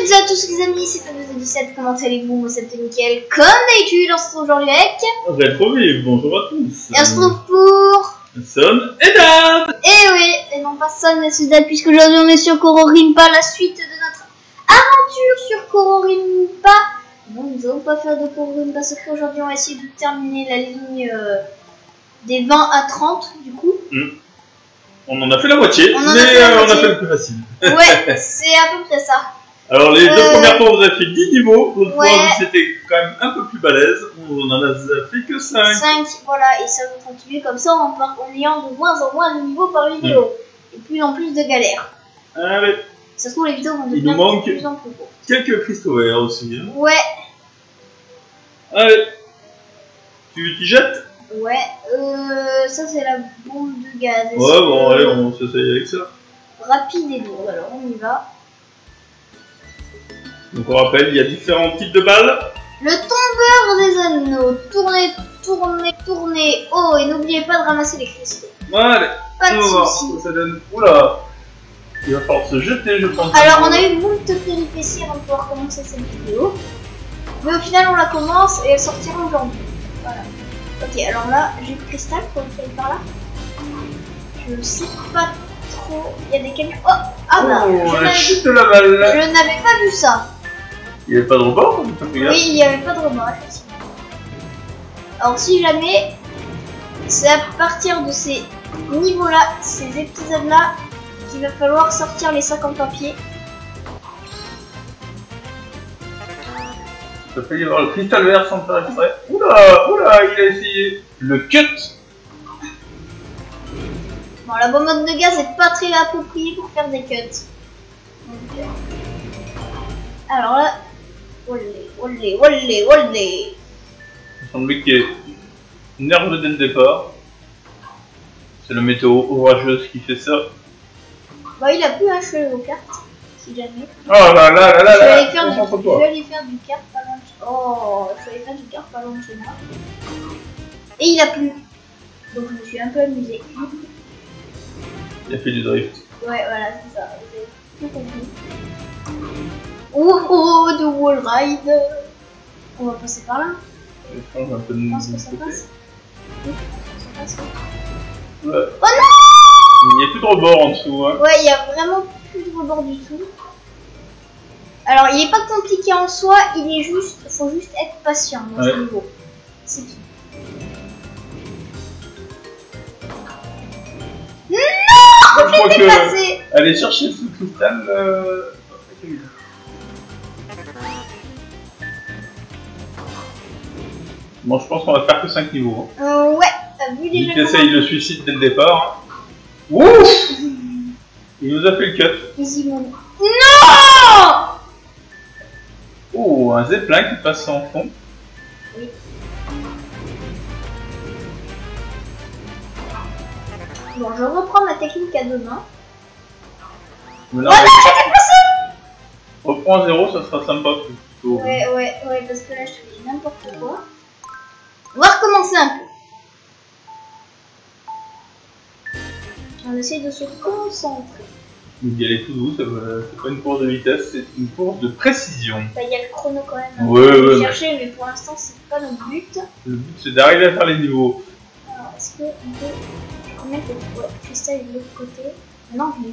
toutes et à tous les amis, c'est Fabio17, comment allez-vous? Moi c'est nickel, comme d'habitude, on se retrouve aujourd'hui avec... Rétrovive, bonjour à tous. Et on se retrouve pour... Son et Dab. Et oui, et non pas Son et Sudab, puisque aujourd'hui on est sur Kororimpa, la suite de notre aventure sur Kororimpa. Bon, nous allons pas faire de Kororimpa secret aujourd'hui, on va essayer de terminer la ligne des 20 à 30 du coup. On en a fait la moitié, mais on a fait le plus facile. Ouais, c'est à peu près ça. Alors les deux premières fois, vous avez fait 10 niveaux. L'autre fois, Ouais. c'était quand même un peu plus balèze. On en a fait que 5. 5, voilà, et ça va continuer comme ça en ayant de moins en moins de niveaux par vidéo. Et plus en plus de galères. Allez. Ça se trouve, les vidéos vont Il devenir nous manque de plus en plus courtes. quelques cristaux verts aussi. Hein. Ouais, Allez. Tu t'y jettes? ouais, ça c'est la bombe de gaz. Ouais, bon, allez, on s'essaye avec ça. Rapide et lourde, alors on y va. Donc on rappelle, il y a différents types de balles. Le tombeur des anneaux. Tournez, tournez, tournez. Oh, et n'oubliez pas de ramasser les cristaux. Allez. Pas de On va voir soucis. ce que ça donne. Oula. Il va falloir se jeter, je pense. Alors, on a eu moult péripéties avant de pouvoir commencer cette vidéo. Mais au final, on la commence et elle sortira aujourd'hui. Voilà. Ok, alors là, j'ai le cristal pour le faire par là. Je sais pas trop. Il y a des camions. Oh, ah bah, la chute de la balle. je n'avais pas vu ça. Il n'y avait pas de rebord? Oui, il n'y avait pas de remords, effectivement. Alors, si jamais, c'est à partir de ces niveaux-là, ces épisodes-là, qu'il va falloir sortir les sacs en papier. Ça fait y avoir le cristal vert sans faire exprès. Oula, oula, il a essayé le cut. Bon, la bonbonne de gaz n'est pas très appropriée pour faire des cuts. Donc, alors là, olé, olé, olé, olé. Il semble qu'il est nerveux dès le départ. C'est la météo orageuse qui fait ça. Bah, il a plus un cheveu aux cartes, si jamais. Oh là là là là Je vais là, aller faire du kart pas loin de... Oh, je vais aller faire du kart pas loin de chez moi. Et il a plu. Donc je me suis un peu amusée. Il a fait du drift. Ouais, voilà, c'est ça. J'ai tout compris. Oh, oh, de wall ride. On va passer par là. Je change un peu de Je pense que ça côté. passe. Oui, ça passe. Ouais. Oh non! Il n'y a plus de rebord en dessous. Hein. Ouais, il y a vraiment plus de rebord du tout. Alors, il est pas compliqué en soi, il est juste, faut juste être patient dans ce niveau. C'est tout. Non, je crois j'étais passé. aller chercher ce cristal. Bon, je pense qu'on va faire que 5 niveaux. Hein. Ouais, t'as vu déjà. Il essaye le suicide dès le départ. Hein. Ouf! Il nous a fait le cut. Easy mode. Non! Oh, un zeppelin qui passe en fond. Oui. Bon, je reprends ma technique à deux mains. Mais Oh là, non, j'étais passé! reprends à 0, ça sera sympa. Plutôt. Ouais, parce que là, je fais n'importe quoi. On va recommencer un peu. On essaie de se concentrer. Donc, y aller tout doux, c'est pas une course de vitesse, c'est une course de précision. Bah, il y a le chrono quand même. Ouais, On va ouais, chercher, mais pour l'instant, c'est pas notre but. Le but c'est d'arriver à faire les niveaux. Alors, est-ce qu'on peut mettre le cristal de l'autre côté? Non, je l'ai.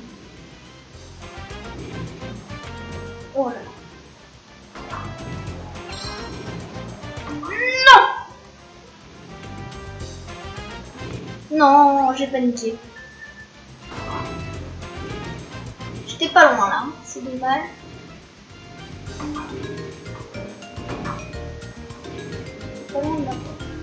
Oh là là. Non, j'ai paniqué. J'étais pas loin là, c'est dommage. Pas loin de là.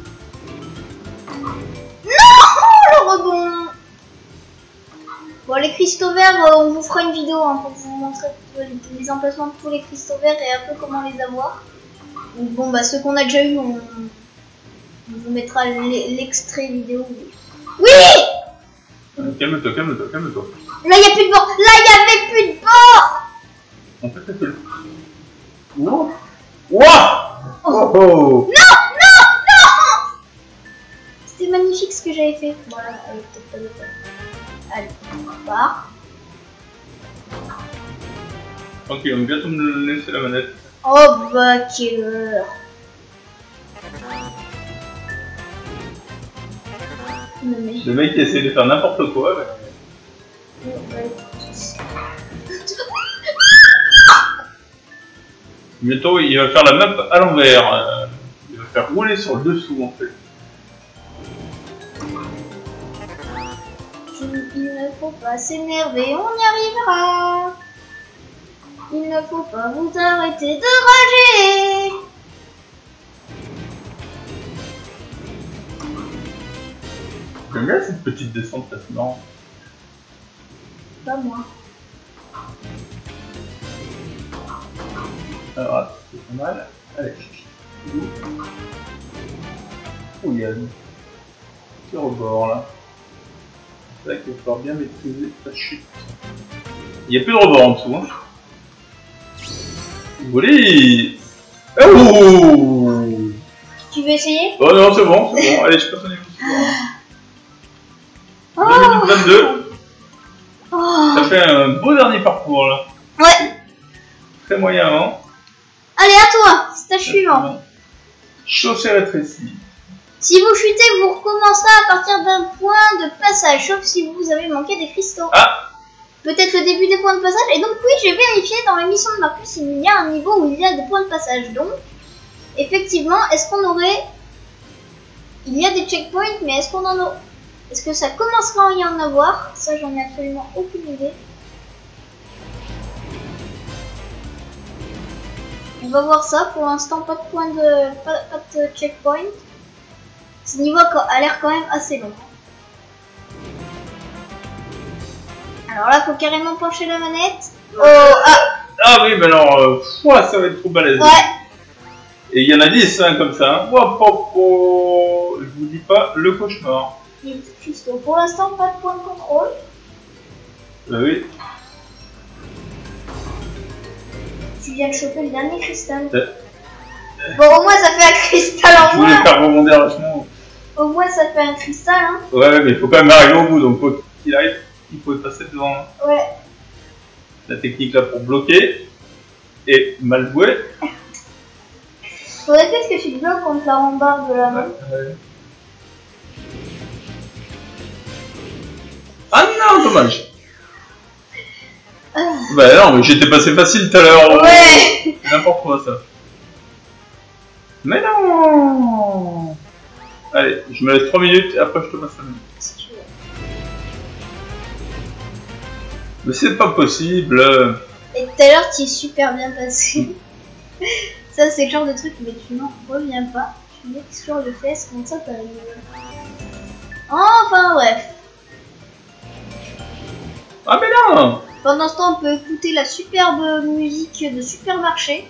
Non, le rebond. Bon, les cristaux verts, on vous fera une vidéo hein, pour vous montrer les emplacements de tous les cristaux verts et un peu comment les avoir. Donc, bon, bah ceux qu'on a déjà eu, on vous mettra l'extrait vidéo. Oui! Calme-toi, calme-toi, calme-toi. Là, il n'y a plus de bord. Là, il n'y avait plus de bord. En fait, c'est le... Wow! Wow! Oh oh! Non, non, non! C'était magnifique ce que j'avais fait. Voilà, peut-être pas de temps. Allez, on repart. Ok, on va bientôt me laisser la manette. Oh bah quelle heure. Non, mais... Le mec qui essaie de faire n'importe quoi. Mais... Bientôt il va faire la map à l'envers. Il va faire rouler sur le dessous en fait. Il ne faut pas s'énerver, on y arrivera. Il ne faut pas vous arrêter de rager. J'aime bien cette petite descente, ça c'est marrant. Pas moi. Alors, c'est pas mal. Allez. Oh, il y a un petit rebord là. C'est vrai qu'il va falloir bien maîtriser sa chute. Il n'y a plus de rebord en dessous. Hein. Oui. Oh. Tu veux essayer? Oh non, c'est bon, c'est bon. Allez, je passe au niveau suivant. Oh. 2022. Oh. Ça fait un beau dernier parcours là. Ouais. Très moyen, hein. Allez, à toi, stage suivant. Chaussée rétrécie. Si vous chutez, vous recommencerez à partir d'un point de passage, sauf si vous avez manqué des cristaux. Ah. Peut-être le début des points de passage. Et donc oui, j'ai vérifié dans l'émission de Marcus, il y a un niveau où il y a des points de passage. Donc, effectivement, est-ce qu'on aurait... Il y a des checkpoints, mais est-ce qu'on en a... Est-ce que ça commencera à y en avoir? Ça, j'en ai absolument aucune idée. On va voir ça. Pour l'instant, pas de point de... pas de checkpoint. Ce niveau a l'air quand même assez long. Alors là, faut carrément pencher la manette. Oh, ah. Ah oui, mais alors, ça va être trop balèze. Ouais. Et il y en a 10 hein, comme ça. Hein. Je vous dis pas le cauchemar. Juste pour l'instant, pas de point de contrôle. Oui. Tu viens de choper le dernier cristal. Bon, au moins ça fait un cristal en Je moins. voulais faire rebondir vachement. Au moins ça fait un cristal, hein. Ouais, mais il faut quand même arriver au bout, donc quoi qu'il arrive, il faut passer devant. Ouais. La technique là pour bloquer est mal jouée. Faudrait peut-être que tu te bloques contre la rambarde de la main. Ouais. Ah non, dommage. Bah non, mais j'étais passé facile tout à l'heure. Ouais. N'importe quoi ça. Mais non. Allez, je me laisse 3 minutes et après je te passe la minute. Si tu veux. Mais c'est pas possible. Et tout à l'heure, tu es super bien passé. Ça, c'est le genre de truc, mais tu n'en reviens pas. Tu mets sur le fesse, comme ça t'arrives. Enfin, bref. Ah, mais non. Pendant ce temps, on peut écouter la superbe musique de Supermarché.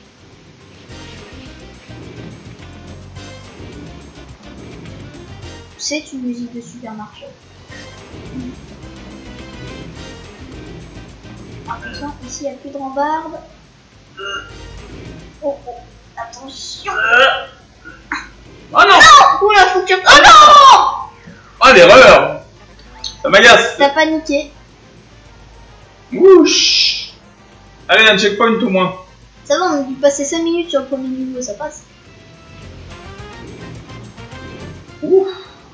C'est une musique de Supermarché. Attention, ici il n'y a plus de rambarde. Oh, oh, attention. Oh non. Oula, faut que tu... Oh non. Ah, l'erreur. Ça m'agace. T'as paniqué. Ouch. Allez, un checkpoint au moins. Ça va, on a dû passer 5 minutes sur le premier niveau, ça passe. Ouf.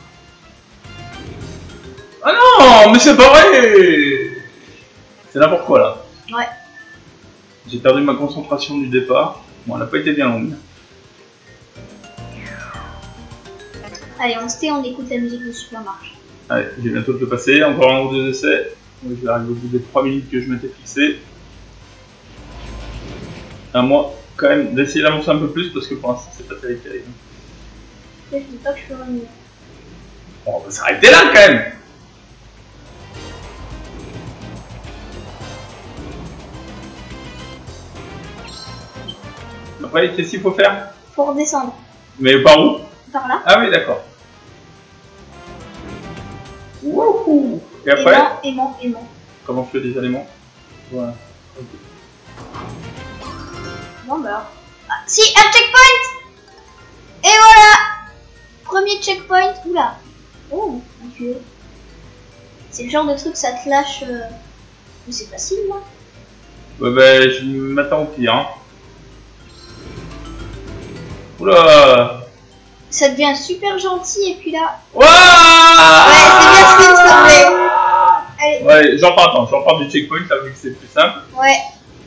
Ah non, mais c'est pas vrai. C'est n'importe quoi là. Ouais. J'ai perdu ma concentration du départ. Bon, elle n'a pas été bien longue. Allez, on se tait, on écoute la musique de Supermarché. Allez, j'ai bientôt de le passer. Encore un ou deux essais. Je vais arriver au bout des 3 minutes que je m'étais fixé. À moi, quand même, d'essayer d'avancer un peu plus parce que pour l'instant, c'est pas terrible. Je dis pas que je ferai mieux. Bon, on va s'arrêter là quand même. Après, qu'est-ce qu'il faut faire? Faut redescendre. Mais par où? Par là. Ah oui, d'accord. Wouhou. Et après? Aimant. Comment je fais des éléments? Voilà. Okay. Bon bah. Ah, si, un checkpoint. Et voilà. Premier checkpoint. Oula. Oh, mon Dieu. C'est le genre de truc, ça te lâche. Mais c'est facile, là. Ouais, bah, je m'attends au pire. Hein. Oula! Ça devient super gentil et puis là... Ouah! Ouais, c'est bien ce qu'il me semblait. Allez. Ouais, j'en parle du checkpoint là vu que c'est plus simple. Ouais.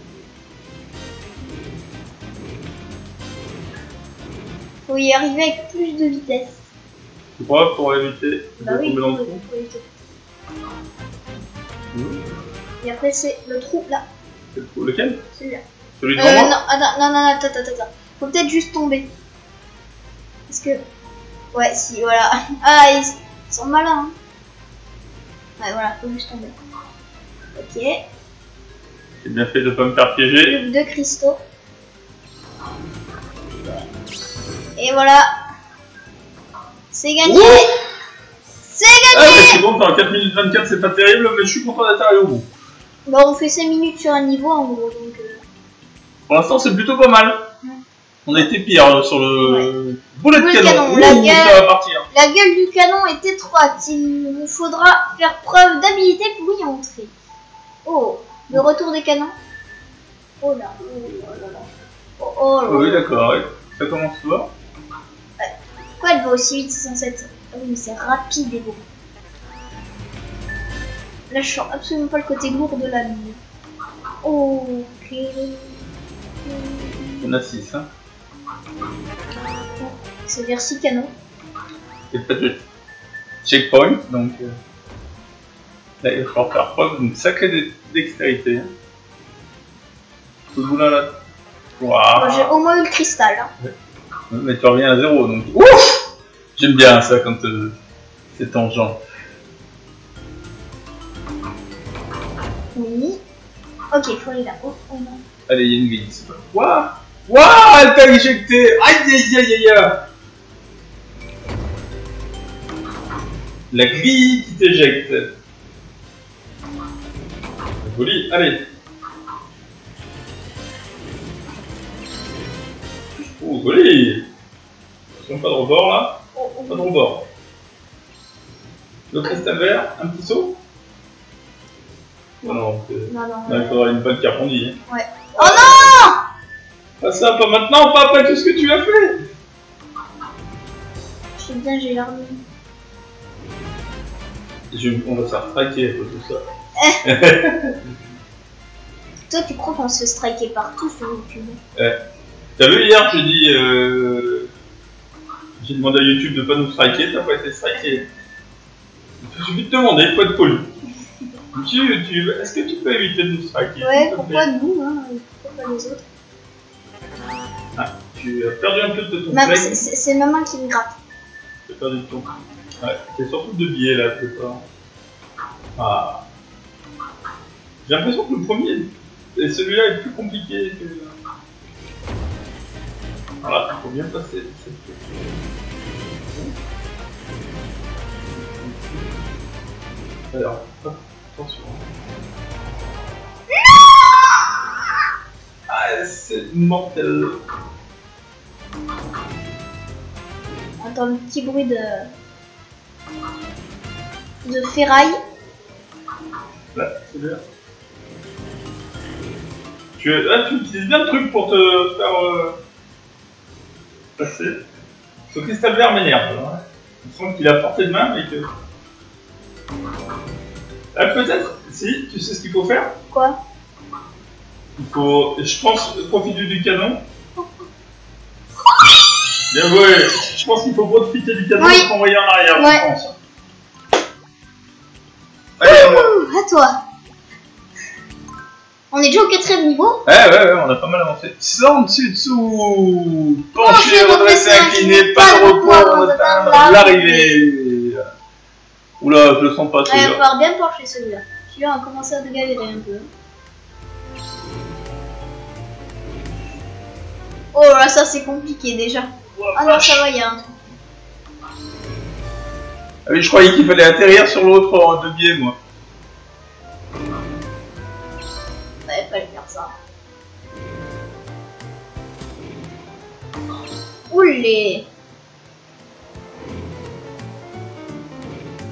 Faut y arriver avec plus de vitesse. Tu crois pour éviter de Bah oui, tomber dans le trou? faut éviter. Et après c'est le trou là. Lequel? Celui-là. Celui devant moi? Non, attends. Faut peut-être juste tomber. Parce que... Ouais, si, voilà. Ah, ils sont malins. Hein. Ouais, voilà, faut juste tomber. Ok. J'ai bien fait de pas me faire piéger. Deux cristaux. Et voilà. C'est gagné. C'est Ah, gagné. mais c'est bon, en 4 minutes 24, c'est pas terrible, mais je suis content d'être arrivé au bout. Bon, on fait 5 minutes sur un niveau en gros, donc... Pour l'instant, c'est plutôt pas mal. On a été pire sur le boulet de canon. La Ouh, ça va partir. La gueule du canon est étroite. Il vous faudra faire preuve d'habilité pour y entrer. Oh, le retour des canons. Oh là, oh là là. Oh là. Oui, d'accord, ouais. Ça commence fort. Pourquoi elle va aussi vite, c'est censé être... Ah oui, mais c'est rapide et beau. Là, je sens absolument pas le côté lourd de la mine. Ok. On a 6, hein. C'est vers 6 canons. Et peut-être le checkpoint, donc... Là, il va falloir faire preuve d'une sacrée dextérité. Hein. Ce bout-là, là. Waouh. J'ai au moins eu le cristal. Hein. Ouais. Mais tu reviens à 0, donc... Ouf. J'aime bien ça quand c'est tangent. Oui. Ok, il faut aller là. Oh non. Allez, il y a une grille ici. Waouh. Waouh, elle t'a éjecté. Aïe. La grille qui t'éjecte. Joli, allez. Oh, joli. Attention, pas de rebord là. Pas de rebord. Le cristal vert, un petit saut. Non, il faudra une bonne carpondie. Hein. Ouais. Oh non! Pas ça, pas maintenant, pas après tout ce que tu as fait. Je sais bien, j'ai l'armée. On va se faire striker pour tout ça. Toi, tu crois qu'on se fait striker partout sur YouTube? T'as vu hier, j'ai demandé à YouTube de pas nous striker, t'as pas été striké. Il suffit de demander, il faut être poli. Est-ce que tu peux éviter de nous striker? Ouais, pourquoi nous, hein? Pourquoi pas les autres? Ah, tu as perdu un peu de ton Même, flingue. c'est maman qui me gratte. Tu as perdu ton... Ouais, c'est surtout de billets là, c'est pas... Ah. J'ai l'impression que le premier, et celui-là est plus compliqué que... Voilà, il faut bien passer cette... Alors, hop, attention. Ah, c'est mortel. Attends, le petit bruit de ferraille. Là, c'est bien. Tu utilises bien le truc pour te faire passer. Ce cristal vert m'énerve. Hein. Je sens qu'il a portée de main, mais que... Peut-être, si, tu sais ce qu'il faut faire? Quoi? Il faut, je pense, profiter du canon. Bien joué. Je pense qu'il faut profiter du canon pour envoyer en arrière, ouais. Je pense. Allez, à toi. On est déjà au 4e niveau? Ouais, on a pas mal avancé. Sans dessous, penché, redressé, incliné, pas de repos, on atteint l'arrivée. Oula, je le sens pas Ouais, il va celui-là. falloir bien pencher celui-là. Celui-là, on a commencé à galérer un peu. Oh là, ça c'est compliqué déjà. Ah non, ça va, il y a un truc. Ah oui, je croyais qu'il fallait atterrir sur l'autre en deux biais, moi. Ouais, fallait faire ça. Oulé.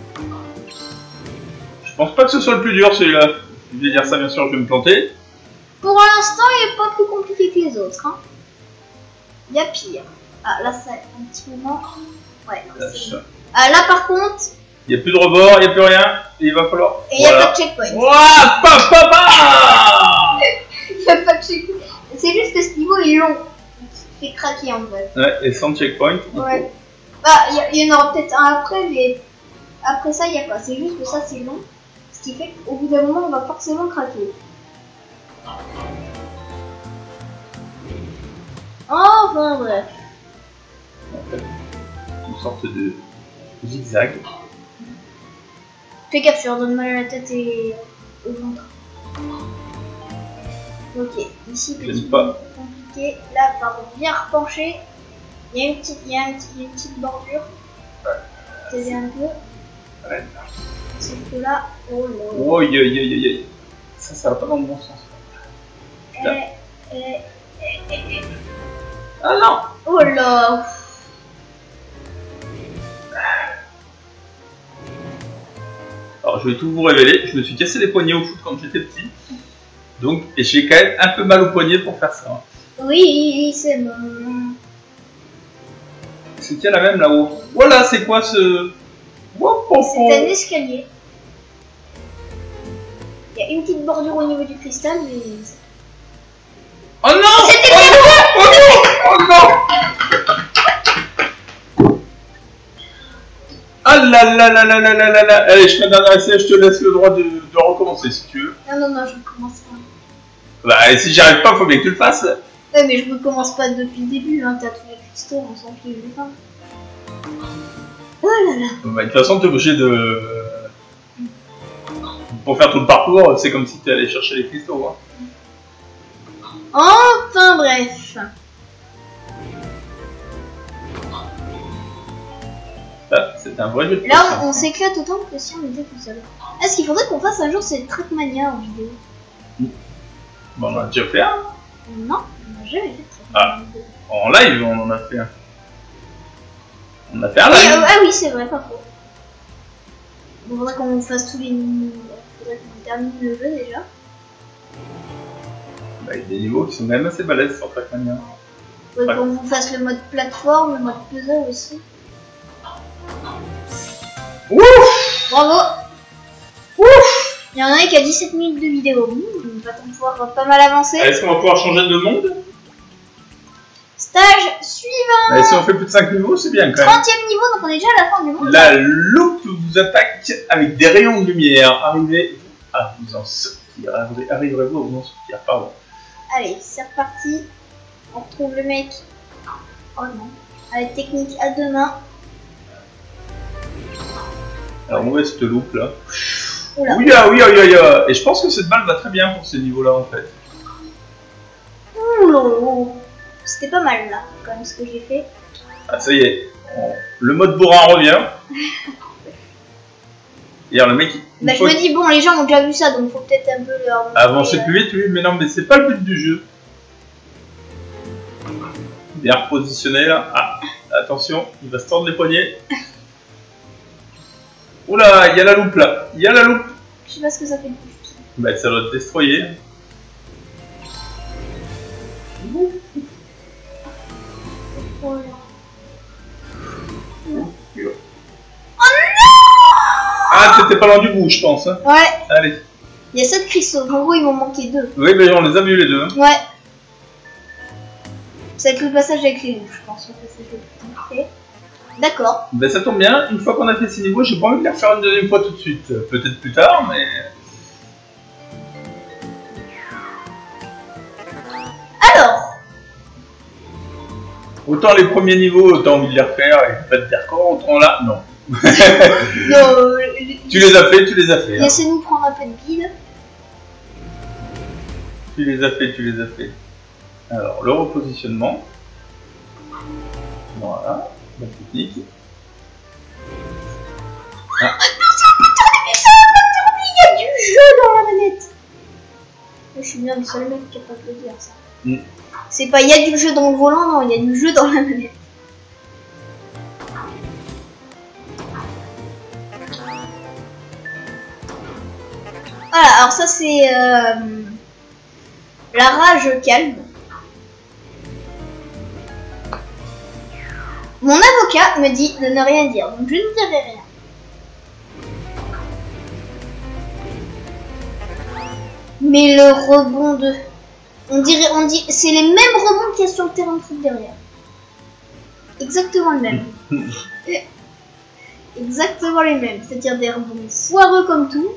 Je pense pas que ce soit le plus dur celui-là. Je vais dire ça, bien sûr, je vais me planter. Pour l'instant, il n'est pas plus compliqué que les autres. Hein. Il y a pire. Ah, là, ça un petit moment. Ouais, c'est bon. Ah, là, par contre. Il n'y a plus de rebord, il n'y a plus rien. Et il va falloir. Et il n'y a pas de checkpoint. Ouah, Il n'y a pas de checkpoint. C'est juste que ce niveau est long. Il fait craquer en fait. Ouais, et sans checkpoint. Ouais. Bah, il y en aura peut-être un après, mais après ça, il n'y a pas. C'est juste que ça, c'est long. Ce qui fait qu'au bout d'un moment, on va forcément craquer. Enfin bref. En fait, une sorte de zigzag. Fais gaffe, tu leur donnes mal à la tête et au ventre. Ok, ici petit pas. compliqué. Là, par bien repencher. Il y a une petite bordure. T'aider un peu. Ouais. C'est que là, oh là. Oh, ça va pas dans le bon sens. Ah non. Oh là. Alors je vais tout vous révéler, je me suis cassé les poignets au foot quand j'étais petit. Donc, et j'ai quand même un peu mal au poignet pour faire ça. Oui, c'est bon. C'est qu'il y a la même là-haut. Voilà, c'est quoi ce... C'est un escalier. Il y a une petite bordure au niveau du cristal, mais... Oh non! C'était oh non! Oh non! Ah là là là là là là là là! Allez, je fais un dernier essai, je te laisse le droit de recommencer si tu veux. Non, je ne commence pas. Bah, si j'y arrive pas, faut bien que tu le fasses. Ouais, mais je ne commence pas depuis le début, hein. T'as tous les cristaux, on s'en fiche du temps. Oh là là! Bah, de toute façon, t'es obligé de... Pour faire tout le parcours, c'est comme si t'es allé chercher les cristaux. Hein. Enfin bref. Ah, c'est un vrai jeu de Là, on s'éclate autant que si on était tout seul. Est-ce qu'il faudrait qu'on fasse un jour ces Trackmania en vidéo? Bon, on en a déjà fait un. Non, on n'a jamais fait de Ah, Trackmania. en live, on en a fait un. On a fait un Oui, live. ah oui, c'est vrai, pas faux. Il faudrait qu'on fasse tous les niveaux. Il faudrait qu'on termine le jeu déjà. Bah, il y a des niveaux qui sont même assez balèzes sur Trackmania. Il faudrait qu'on vous fasse le mode plateforme, le mode puzzle aussi. Ouf! Bravo! Ouf! Il y en a un qui a 17 minutes de vidéo. On va pouvoir pas mal avancer. Est-ce qu'on va pouvoir changer de monde? Stage suivant! Et si on fait plus de 5 niveaux, c'est bien quand même. 30e niveau, donc on est déjà à la fin du monde. La loupe vous attaque avec des rayons de lumière. Arrivez-vous à vous en sortir. Arriverez-vous à vous en sortir, pardon. Allez, c'est reparti. On retrouve le mec. Oh non. Avec technique à deux mains. Alors on va cette loupe là. Oula. Oui. Et je pense que cette balle va très bien pour ce niveau là en fait. Oula. C'était pas mal là, quand même, ce que j'ai fait. Ah ça y est. Le mode bourrin revient. Et alors le mec... Bah je me dis, bon, les gens ont déjà vu ça, donc faut peut-être un peu leur... Avancer plus vite, oui, mais non, mais c'est pas le but du jeu. Bien repositionné là. Ah, attention, il va se tordre les poignets. Oula, il y a la loupe là. Il y a la loupe. Je sais pas ce que ça fait de plus. Bah ça doit te destroyer. Oh là. Ah, t'étais pas loin du bout, je pense. Hein. Ouais. Allez. Il y a 7 cristaux, en gros, il m'en manquait 2. Oui, mais on les a vus les deux. Hein. Ouais. Ça va être le passage avec les loups, je pense. Le passage le plus compliqué. D'accord. Ben ça tombe bien, une fois qu'on a fait ces niveaux, j'ai pas envie de les refaire une deuxième fois tout de suite. Peut-être plus tard, mais... Alors. Autant les premiers niveaux, t'as envie de les refaire et pas de dire quoi, autant là, non. Non, Tu les as fait, tu les as fait. Hein. Laissez-nous prendre un peu de bile. Tu les as fait, tu les as fait. Alors, le repositionnement. Voilà, la technique. Ah. Ça va pas tourner, il y a du jeu dans la manette. Je suis bien le seul mec qui est capable de le dire ça. C'est pas il y a du jeu dans le volant, non, il y a du jeu dans la manette. Voilà, alors ça c'est La rage calme. Mon avocat me dit de ne rien dire, donc je ne dirai rien. Mais le rebond de... On dit, c'est les mêmes rebonds qu'il y a sur le terrain de foot derrière. Exactement les mêmes. Exactement les mêmes. C'est-à-dire des rebonds foireux comme tout.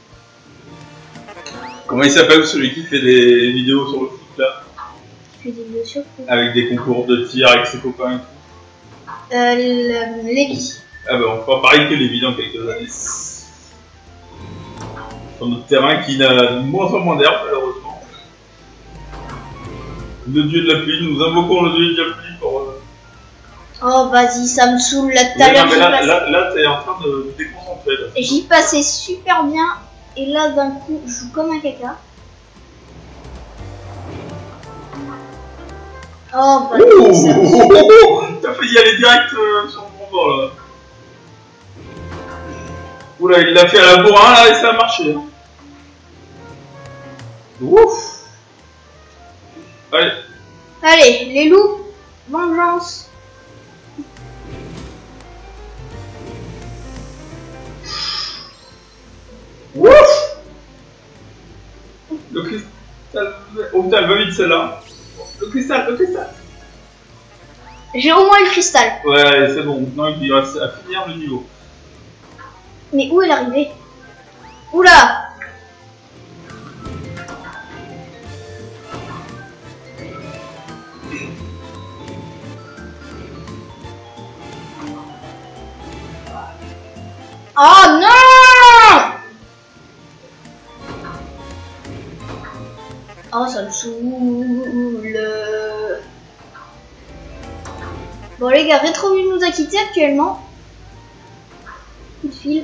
Comment il s'appelle celui qui fait des vidéos sur le foot là? Qui fait des vidéos sur le foot. Avec des concours de tir avec ses copains et tout. Lévi. Ah bah on fera pareil que Lévi dans quelques années. Sur notre terrain qui n'a de moins en moins d'herbe malheureusement. Le dieu de la pluie, nous invoquons le dieu de la pluie pour... Oh vas-y, ça me saoule là tout à l'heure. Là t'es en train de te déconcentrer. J'y passais super bien et là d'un coup je joue comme un caca. Oh bah t'as failli y aller direct sur le bon bord là. Oula, il l'a fait à la bourrin là et ça a marché. Ouf. Allez. Allez, les loups, vengeance. Ouf. Le cristal... Oh putain, elle va vite celle-là. Le cristal. J'ai au moins le cristal. Ouais, c'est bon, maintenant il reste à finir le niveau. Mais où est l'arrivée? Oula! Oh non! Oh ça me saoule. Bon les gars, Rétroville nous a quittés actuellement. Coup de fil.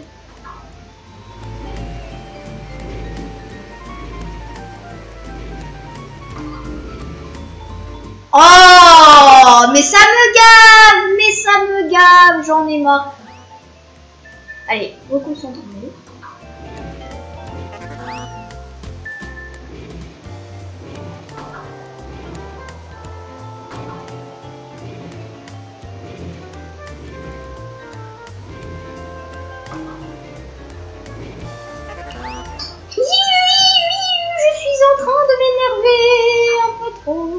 Oh, mais ça me gave, j'en ai marre. Allez, reconcentrons-nous. Je suis en train de m'énerver un peu trop.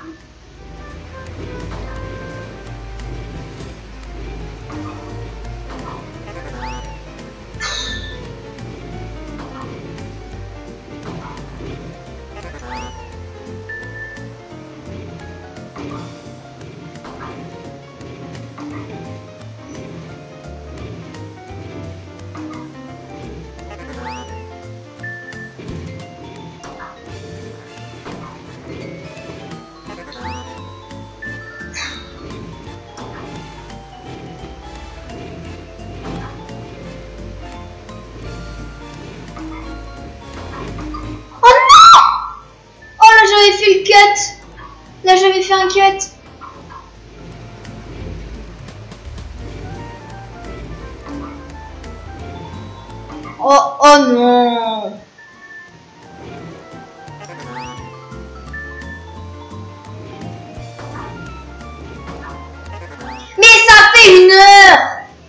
J'avais fait le cut. Là j'avais fait un cut. Oh non. Mais ça fait 1 heure.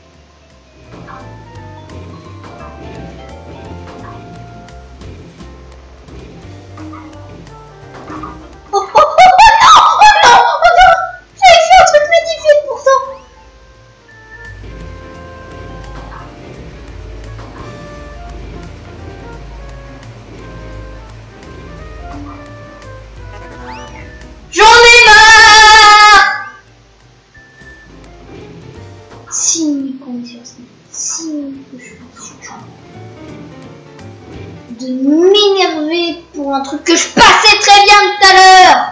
J'en ai marre. Si conscience, si que je suis de m'énerver pour un truc que je passais très bien tout à l'heure.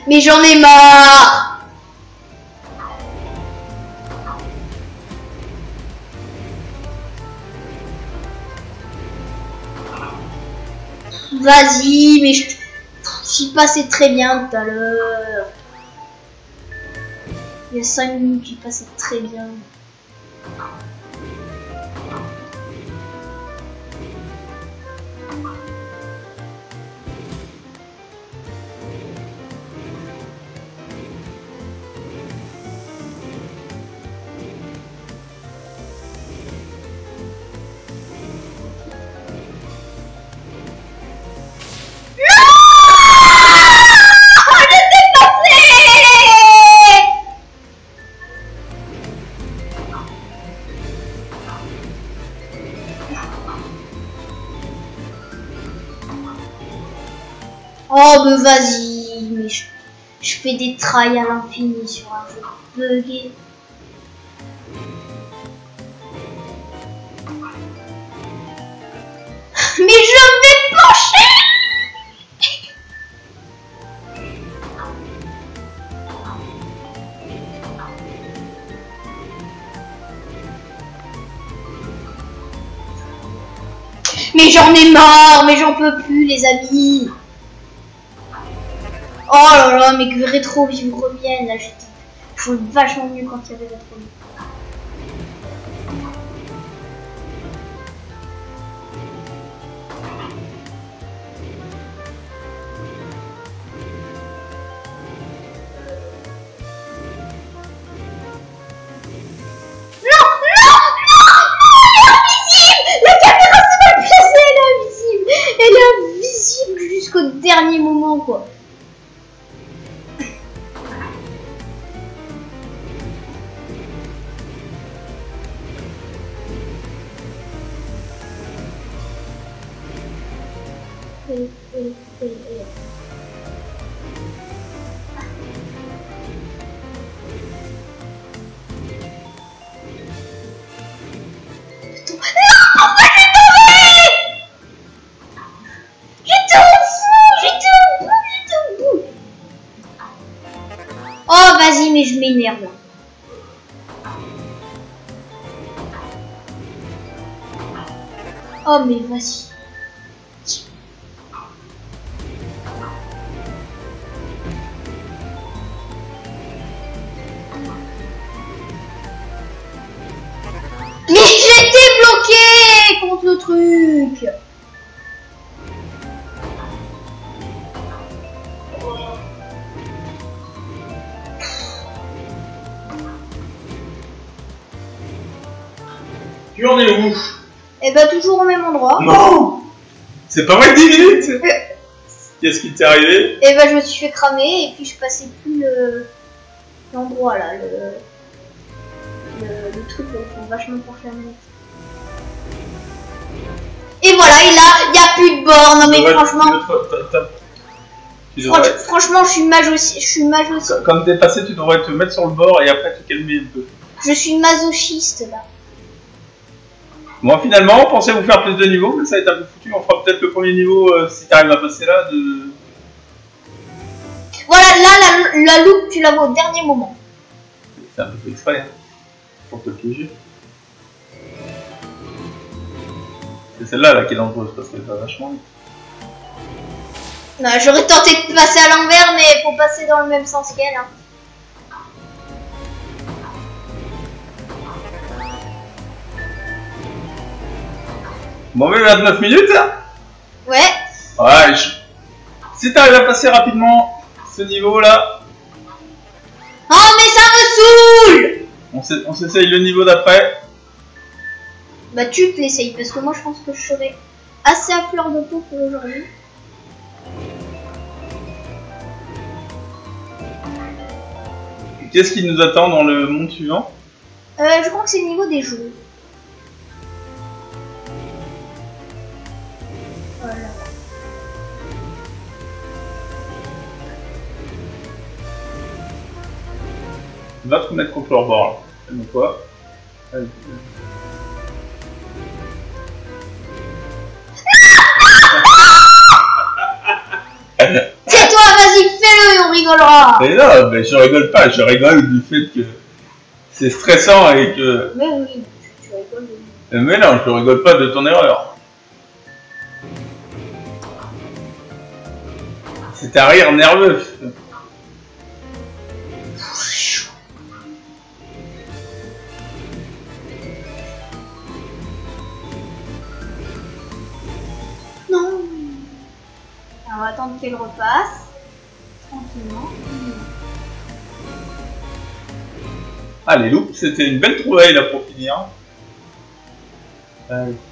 Mais j'en ai marre. Vas-y, mais j'y passais très bien tout à l'heure. Il y a 5 minutes, j'y passais très bien. Oh, mais vas-y, mais je fais des trails à l'infini sur un jeu bugué. Mais je vais pencher. Mais j'en ai marre, mais j'en peux plus les amis. Oh là là, mais que Rétroview revienne, là j'étais jouais vachement mieux quand il y avait Rétroview. Non, non, non, non, elle est invisible. La caméra s'est mal placée, elle est invisible. Elle est invisible jusqu'au dernier moment quoi. Oh vas-y mais je m'énerve là. Oh mais vas-y. Mais j'étais bloqué contre le truc. Tu en es où? Et bah toujours au même endroit. Non. C'est pas vrai 10 minutes. Qu'est-ce qui t'est arrivé? Et bah je me suis fait cramer et puis je passais plus l'endroit là, le truc là, ils font vachement pencher la manette. Et voilà, il y a plus de borne, non mais franchement. Franchement, je suis mage aussi, Comme t'es passé, tu devrais te mettre sur le bord et après te calmer un peu. Je suis masochiste là. Bon, finalement, on pensait vous faire plus de niveaux, mais ça va être un peu foutu. On fera peut-être le premier niveau si t'arrives à passer là. Voilà, là, la loupe, tu la vois au dernier moment. C'est un peu exprès, hein, pour te piéger. C'est celle-là là, qui est dangereuse parce qu'elle va vachement vite. Non, j'aurais tenté de passer à l'envers, mais il faut passer dans le même sens qu'elle. Hein. Bon, mais 29 minutes hein. Ouais. Ouais, si t'arrives à passer rapidement ce niveau-là... Oh, mais ça me saoule. On s'essaye le niveau d'après. Bah, tu te l'essayes, parce que moi, je pense que je serai assez à fleur de peau pour aujourd'hui. Qu'est-ce qui nous attend dans le monde suivant? Je crois que c'est le niveau des jeux. Voilà. Va te mettre contre leur bord là. Fais-moi quoi? Allez. C'est toi, vas-y, fais-le et on rigoleras. Mais non, mais je rigole pas, je rigole du fait que c'est stressant et que... Mais oui, tu rigoles. Mais non, je rigole pas de ton erreur. C'est un rire nerveux. Non. Alors, on va attendre qu'elle repasse. Tranquillement. Ah, les loups, c'était une belle trouvaille là pour finir. Allez.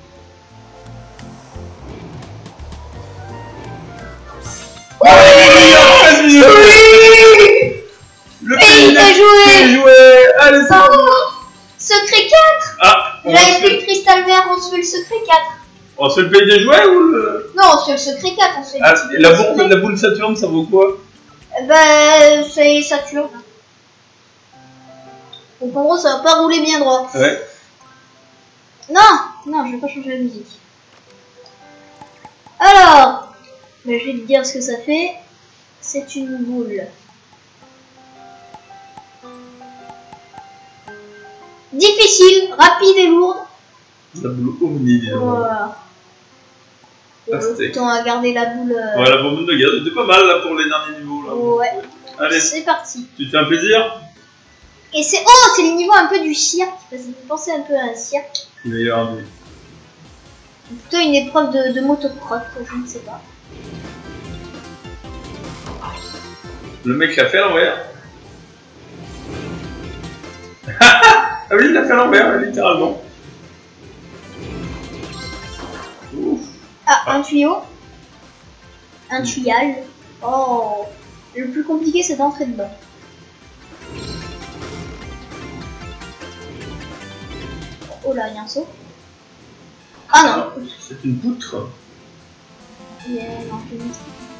Oui, le pays a joué. Allez, c'est bon. Secret 4. Ah, J'avais pris le cristal vert, on se fait le secret 4. On se fait le pays des jouets ou le... Non, on se fait le secret 4, on se fait Ah, le la boule Saturne, ça vaut quoi? Bah, c'est Saturne. Donc en gros, ça va pas rouler bien droit. Ouais. Non, je vais pas changer la musique. Alors, bah, je vais te dire ce que ça fait. C'est une boule. Difficile, rapide et lourde. La boule Omni. Voilà. Pastèque. Autant à garder la boule. Voilà, la boule de gaz, c'était pas mal là pour les derniers niveaux. Là. Ouais. Allez, C'est parti. tu te fais un plaisir? Et c'est c'est le niveau un peu du cirque. Ça me fait penser un peu à un cirque. Il va y avoir des... Plutôt une épreuve de motocross, je ne sais pas. Le mec l'a fait à l'envers. Ah oui, il l'a fait à l'envers, littéralement. Ouf. Ah, un tuyau. Un tuyal. Oh. Le plus compliqué, c'est d'entrer dedans. Oh là, il y a un saut. Ah non. C'est une poutre. Non, je ne sais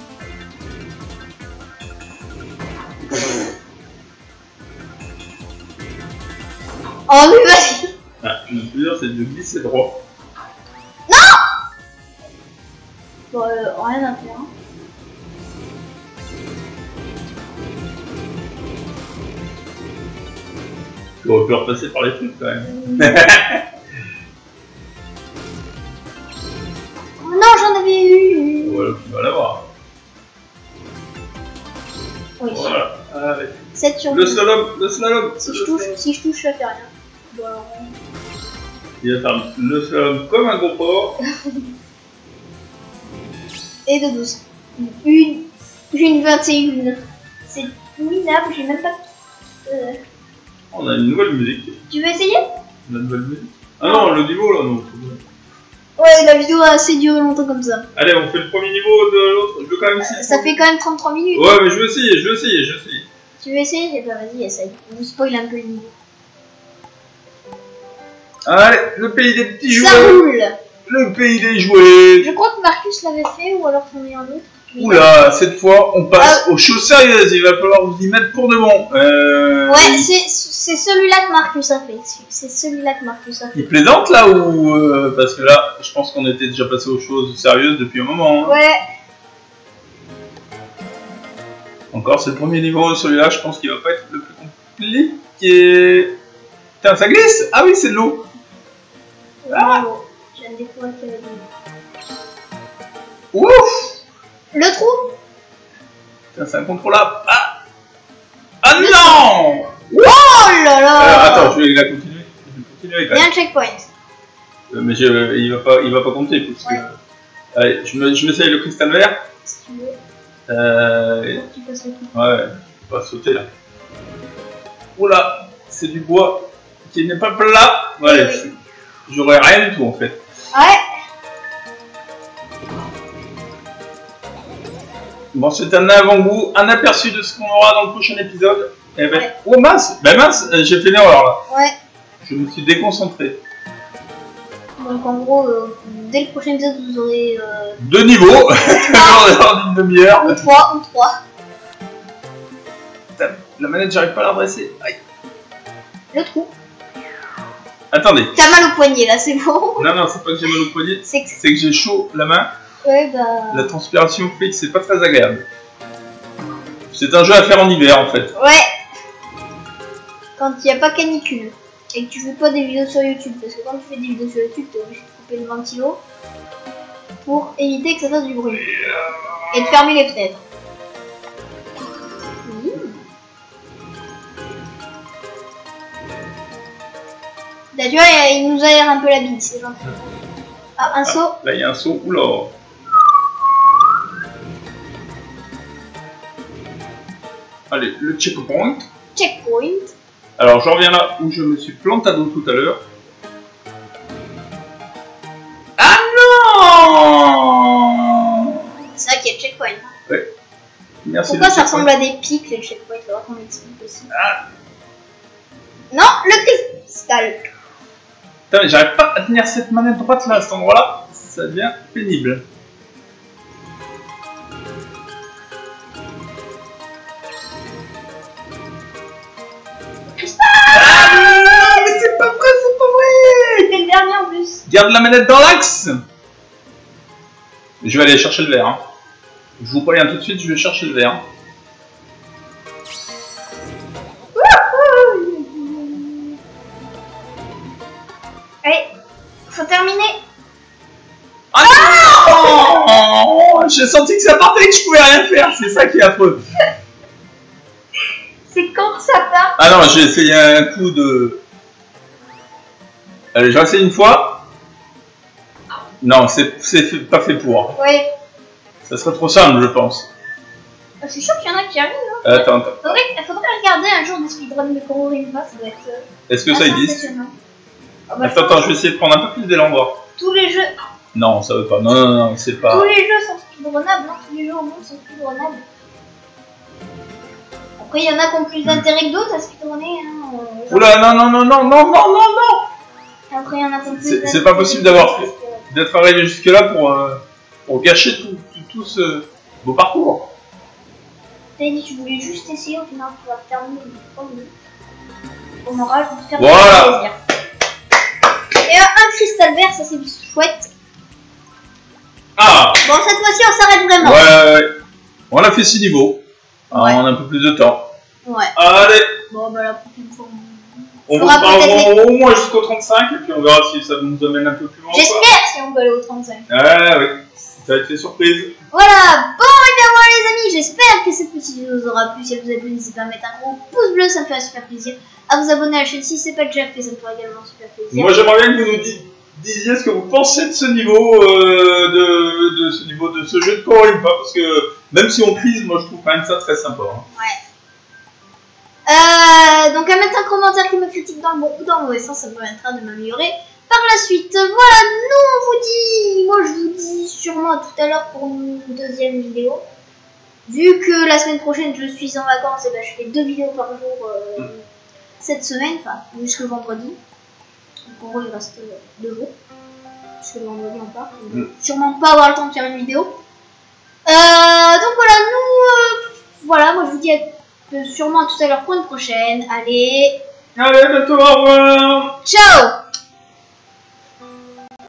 pas. Oh mais vas-y. Ah, le plus dur, c'est de glisser droit. Bon, rien à faire. Hein. Tu aurais pu repasser par les trucs quand même. Oh non, j'en avais eu. Voilà, tu vas l'avoir. Oui. Voilà, allez. 7 sur Le 10. slalom. Si je touche, ça fait rien. Bon, alors, Il va faire le slalom comme un gros porc. et de 12. Une 21. C'est minable, j'ai même pas... On a une nouvelle musique. Tu veux essayer? On a une nouvelle musique. Ah non, le niveau là, non. Ouais, la vidéo a assez duré longtemps comme ça. Allez, on fait le premier niveau de l'autre. Je veux quand même essayer. Ça fait quand même 33 minutes. Ouais, mais je veux essayer. Tu veux essayer? Bah vas-y, essaye. On vous spoil un peu le niveau. Allez, le pays des petits jouets. Ça roule! Le pays des jouets. Je crois que Marcus l'avait fait, ou alors c'en est un autre. Oula, cette fois, on passe aux choses sérieuses. Il va falloir vous y mettre pour de bon. Ouais, c'est celui-là que Marcus a fait. C'est celui-là que Marcus a fait. Il plaisante là ou... parce que là, je pense qu'on était déjà passé aux choses sérieuses depuis un moment. Hein. Ouais. Encore, c'est le premier niveau. Celui-là, je pense qu'il va pas être le plus compliqué. Putain, ça glisse. Ah oui, c'est de l'eau. Ah. J'aime découvrir qu'il y avait de l'eau. Ouf. Le trou? Putain, c'est incontrôlable. Ah non. Oh là là. Attends, je vais la continuer. Il y a un checkpoint. Mais il va pas compter parce que... Allez, je m'essaye le cristal vert. Si tu veux. Tu peux sauter. Ouais, on va sauter là. Oula, c'est du bois qui n'est pas plat. Ouais, oui. J'aurais rien du tout en fait. Ouais. Bon, c'est un avant-goût, un aperçu de ce qu'on aura dans le prochain épisode. Et ben, Ouais. oh mince, j'ai fait une erreur là. Ouais. Je me suis déconcentré. Donc en gros, dès le prochain épisode, vous aurez 2 niveaux, dans une demi-heure. ou 3. Putain, la manette, j'arrive pas à la redresser. Aïe. Le trou. Attendez. T'as mal au poignet là, c'est bon. Non, c'est pas que j'ai mal au poignet, C'est que... c'est que j'ai chaud la main. Ouais, bah... La transpiration fait que c'est pas très agréable. C'est un jeu à faire en hiver en fait. Ouais. Quand il n'y a pas canicule. Et que tu fais pas des vidéos sur YouTube. Parce que quand tu fais des vidéos sur YouTube, t'es obligé de couper le ventilo. Pour éviter que ça fasse du bruit. Et de fermer les fenêtres. Là, tu vois, il nous aère un peu la bite, c'est gentil. Ah, un saut. Là, il y a un saut. Oula. Allez, le checkpoint. Checkpoint. Alors, je reviens là où je me suis plantado tout à l'heure. Ah non! C'est vrai qu'il y a le checkpoint. Ouais. Merci. Pourquoi ça ressemble à des pics, les checkpoints? Alors qu'on explique aussi. Ah. Non, le cristal. Putain, mais j'arrive pas à tenir cette manette droite là, à cet endroit-là. Ça devient pénible. Ah non, mais c'est pas vrai, c'est pas vrai! C'était le dernier en plus. Garde la manette dans l'axe! Je vais aller chercher le verre. Hein. Je vous préviens tout de suite, je vais chercher le verre. Allez, faut terminer. Ah non! J'ai senti que ça partait et que je pouvais rien faire, c'est ça qui est affreux. C'est quand ça part? Ah non, j'ai essayé un coup de... Allez, j'ai essayé une fois. Non, c'est pas fait pour. Ouais. Ça serait trop simple, je pense. Je suis sûr qu'il y en a qui arrivent. Hein. Attends. Faudrait regarder un jour des speedruns de Korourimba, ça doit être... Est-ce que ça existe? Impressionnant. Oh, bah, Attends, je vais essayer de prendre un peu plus d'élan, voir. Tous les jeux... Non, ça veut pas. Non, c'est pas... Tous les jeux sont speedrunnables, hein. Tous les jeux au monde sont speedrunnables. Après, il y en a qui ont plus d'intérêt que d'autres à speedrunner. Hein. Oula, non. Après, il y en a qui ont plus d'intérêt. C'est pas possible d'être arrivé jusque là pour gâcher tout ce beau parcours. T'as dit que tu voulais juste essayer, au final tu vas terminer le premier. On aura de faire Voilà. plaisir. Et un cristal vert, ça c'est chouette. Ah. Bon, cette fois-ci on s'arrête vraiment. Ouais. On a fait 6 niveaux. Ah, Ouais. on a un peu plus de temps. Ouais. Allez. Bon, bah la prochaine fois. On fera va peut-être au moins jusqu'au 35 et puis on verra si ça nous amène un peu plus loin. J'espère si on peut aller au 35. Ah oui. Ça va être fait surprise. Voilà, bon et bien voilà les amis, j'espère que cette petite vidéo vous aura plu. Si elle vous a plu, n'hésitez pas à mettre un gros pouce bleu, ça me ferait super plaisir. À vous abonner à la chaîne si c'est pas déjà fait, ça me ferait également super plaisir. Moi j'aimerais bien que vous nous disiez ce que vous pensez de ce niveau, de ce jeu de Korourimba, parce que même si on crise, moi je trouve quand même ça très sympa. Hein. Ouais. Donc à mettre un commentaire qui me critique dans le bon ou dans le mauvais sens, ça me permettra de m'améliorer par la suite. Voilà, moi je vous dis sûrement tout à l'heure pour une deuxième vidéo. Vu que la semaine prochaine je suis en vacances, et ben je fais 2 vidéos par jour cette semaine, enfin jusqu'au vendredi. Donc en gros il reste 2 jours. Jusqu'au vendredi on part. Sûrement pas avoir le temps de faire une vidéo. Donc voilà, voilà, moi je vous dis sûrement tout à l'heure pour une prochaine. Allez, Allez, bientôt, au revoir. ciao!